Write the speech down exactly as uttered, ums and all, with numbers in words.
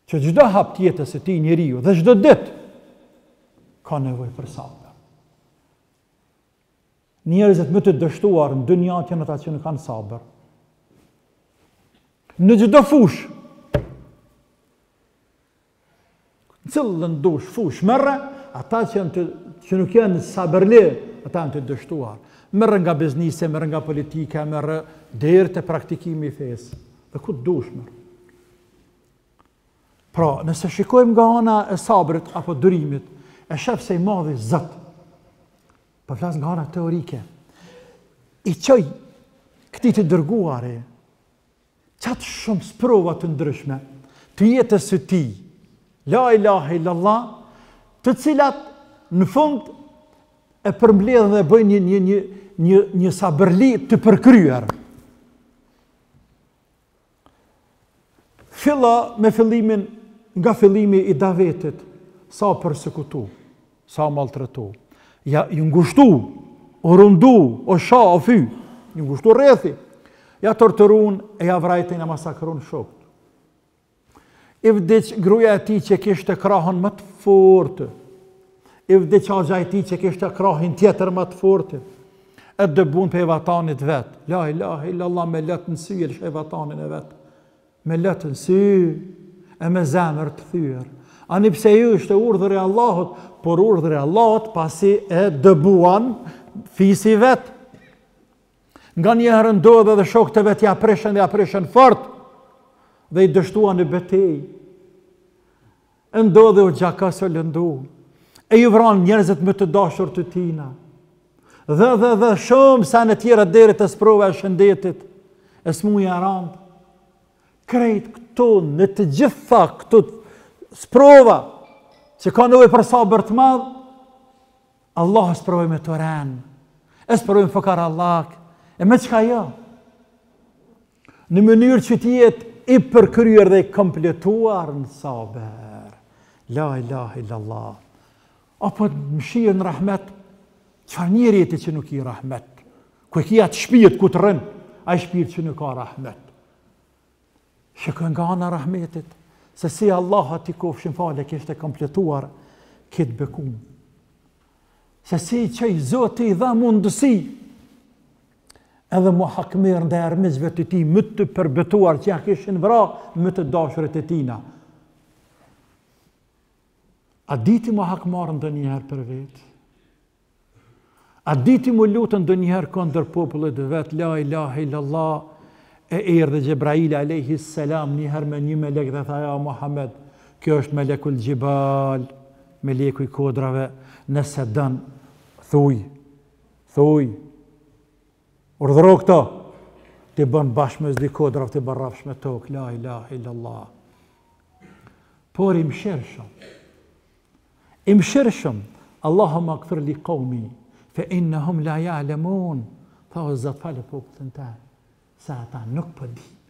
që çdo hap tjetës së tij njeriu dhe çdo ditë ka nevojë për sabër. Njerëzit më të dështuar në dynja janë ata që nuk kanë sabër. Në çdo fushë, në cillën dush fushë merre, ata që, janë të, që nuk janë sabërli, ata janë të dështuar. Merre nga biznise, merre nga politika, merre deri te praktikimi i fesë. Dhe ku dush merre. Pra, nëse shikojmë nga ana e sabrit apo durimit, e shef se i madhi Zot. Po flas nga ana teorike. I çoj këtij të dërguari qatë shumë sprova të ndryshme të jetës së tij, la ilaha illallah, të cilat në fund e përmbledhin dhe bëjnë një një një një, një sabërli të përkryer. Filla me fillimin nga fillimi i Davetit, sa përsekutu, sa maltretu, ja ju ngushtu, o rundu, o sha, o fy, ju ngushtu rrethi, ja torturun e ja vrajtin e masakrun shokët. I vdiq gruaja e tij që kishte krahun më të fortë. I vdiq agja e tij që kishte krahin tjetër më të fortë. E dëbun për evatanit vet. La ilaha illallah, me lëtë në sy e lëshë evatanin e vet. Me lëtë në sy e me zemër të thyer. Ani pse ju ishte urdhër e Allahut, por urdhër e Allahut pasi e dëbuan fisi vet. Nga një herë ndodhe dhe shokët e vet ja prishën dhe ja prishën fort dhe i dështuan në betejë. Ndodhe u gjakasë lëndu. E ju vranë njerëzit më të dashur të tina. Dhe dhe dhe shumë sa në tjera deri të sprova e shëndetit. E smuja randë. Krejt këtu në të gjitha këtu sprova që ka nevojë për sabër të madh, Allah e sprovoi me toren. E sprovoi me fukarallak. E me çka jo? Në mënyrë që të jetë i përkryer dhe i kompletuar në sabër. La ilaha illallah. Apo mëshirë në rahmet, çfarë njeri jeti që nuk i rahmet? Ku e kia të shpirt ku të rën, ai shpirt që nuk ka rahmet. Shikoj nga ana rahmetit, se si Allah ati kofshin fale kishte kompletuar këtë bekun. Se si që i Zoti i dha mundësi edhe muhakmirë ndaj armiqve të tij më të përbetuar që ja kishin vra më të dashurit e tina. A diti mu hakmarë ndonjëherë për vetë? A diti mu lutën ndonjëherë kundër popullit dhe vetë, la ilaha illallah, e erdhi Gjebraili alayhi salam njëherë me një melek dhe tha, ja Muhammed, kjo është melekul gjibal, meleku i kodrave, nëse dën, thuj, thuj, urdhëro këto, të bën bashkë me zdi kodrave, të bën rafsh me tokë, la ilaha illallah. Por i mshirshëm, i mshirshëm, Allahumma ighfir li qaumi, fe innahum la ya'lamun. Tha o Zot falë popullin tan, sa ata nuk po di.